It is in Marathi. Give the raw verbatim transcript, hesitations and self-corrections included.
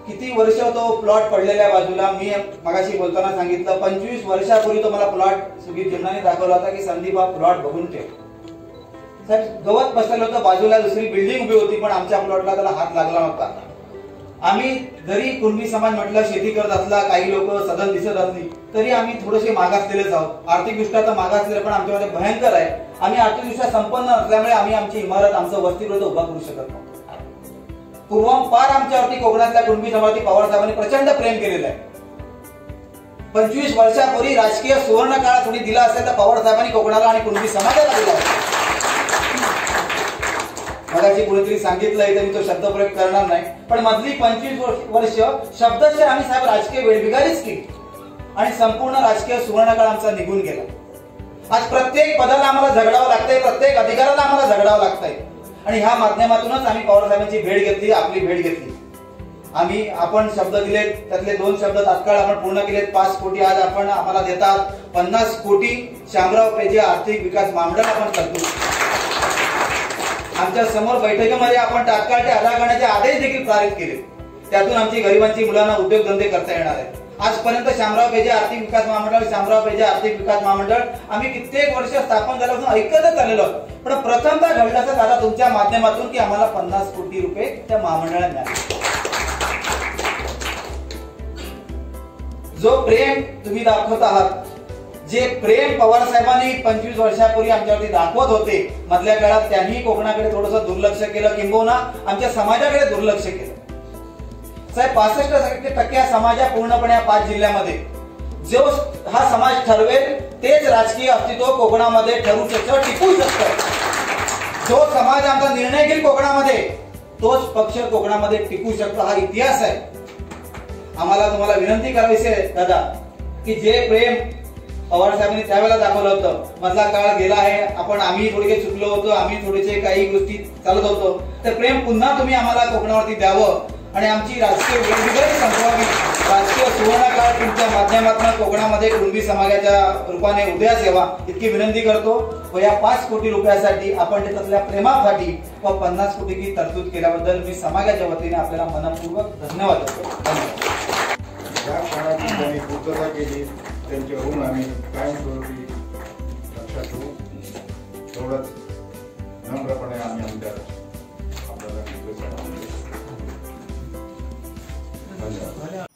किती वर्ष तो प्लॉट पडलेल्या बाजूला, मी मगाशी बोलताना सांगितलं पंचवीस वर्षापूर्वी तो मला प्लॉट सुगीत जिमनाने दाखवला होता की संदीप हा प्लॉट बघून ठेव. साहेब गवत बसलेलं होतं, बाजूला दुसरी बिल्डिंग उभी होती, पण आमच्या प्लॉटला त्याला हात लागला नव्हता. आम्ही जरी कुणबी समाज म्हटलं, शेती करत असला, काही लोक सदन दिसत असली तरी आम्ही थोडेसे मागासलेलेच आहोत. आर्थिकदृष्ट्या तर मागासलेले, पण आमच्यामध्ये भयंकर आहे. आम्ही आर्थिकदृष्ट्या संपन्न असल्यामुळे आम्ही आमची इमारत, आमचं वसतिगृह उभा करू शकत नाही. पूर्वांपार आमच्यावरती कोकणातल्या कुणबी समाजावरती पवार साहेबांनी प्रचंड प्रेम केलेलं आहे. पंचवीस वर्षापूर्वी राजकीय सुवर्ण काळ कोणी दिला असेल तर पवार साहेबांनी कोकणाला आणि कुणबी समाजाला दिला. मगाशी कुणीतरी सांगितलंय तर मी तो शब्द प्रयोग करणार नाही, पण मधली पंचवीस वर्ष शब्दशः आम्ही साहेब राजकीय वेठबिगारीच केली आणि संपूर्ण राजकीय सुवर्ण काळ आमचा निघून गेला. आज प्रत्येक पदाला आम्हाला झगडावं लागतंय, प्रत्येक अधिकाराला आम्हाला झगडावं लागतंय. आणि ह्या माध्यमातूनच आम्ही पवार साहेबांची भेट घेतली, आपली भेट घेतली. आम्ही आपण शब्द दिले, त्यातले दोन शब्द तात्काळ आपण पूर्ण केलेत. पाच कोटी आज आपण आम्हाला देतात, पन्नास कोटी शामराव पेजे आर्थिक विकास महामंडळ आपण करतो. आमच्या समोर बैठकीमध्ये आपण तात्काळचे अदा करण्याचे आदेश देखील पारित केले. त्यातून आमची गरिबांची मुलांना उद्योगधंदे करता येणार आहेत. आजपर्यंत शामराव पेजे आर्थिक विकास महामंडळ, शामराव पेजे आर्थिक विकास महामंडळ आम्ही कित्येक वर्ष स्थापन झाल्यापासून ऐकतच आलेलो आहोत. पण प्रथमतः घडलं असं दादा तुमच्या माध्यमातून की आम्हाला पन्नास कोटी रुपये त्या महामंडळात मिळाले. जो प्रेम तुम्ही दाखवत आहात, जे प्रेम पवार साहेबांनी पंचवीस वर्षापूर्वी आमच्यावरती दाखवत होते, मधल्या काळात त्यांनी कोकणाकडे थोडंसं दुर्लक्ष केलं, किंबहुना आमच्या समाजाकडे दुर्लक्ष केलं. साहेब पासष्ट टक्के समाज पूर्णपणे या पाच जिल्ह्यामध्ये जो हा समाज ठरवेल तेच राजकीय अस्तित्व कोकणामध्ये ठरू शकतं, टिकू शकतं. जो समाज आमचा निर्णय घेईल कोकणामध्ये तोच पक्ष कोकणामध्ये टिकू शकतो. हा इतिहास आहे. आम्हाला तुम्हाला विनंती करायची आहे दादा की जे प्रेम पवार साहेबांनी त्यावेळेला दाखवलं होतं, मधला काळ गेला आहे, आपण आम्ही थोडे चुकलो होतो, आम्ही थोडेसे काही गोष्टी चालत होतो, तर प्रेम पुन्हा तुम्ही आम्हाला कोकणावरती द्यावं आणि आमची राजकीय वेगवेगळी संपवावी. राजकीय सुवर्ण काळ तुमच्या माध्यमातून कोकणामध्ये कुणबी समाजाच्या रूपाने उदयास यावा इतकी विनंती करतो. व या पाच कोटी रुपयासाठी आपण त्यातल्या प्रेमासाठी व पन्नास कोटीची तरतूद केल्याबद्दल मी समाजाच्या वतीने आपल्याला मनपूर्वक धन्यवाद देतो. या काळाची त्यांनी पूर्तता केली, त्यांच्या ऋण आम्ही कायमस्वरूपी लक्षात ठेवू. तेवढंच नम्रपणे आम्ही आमच्या आपल्याला धन्यवाद.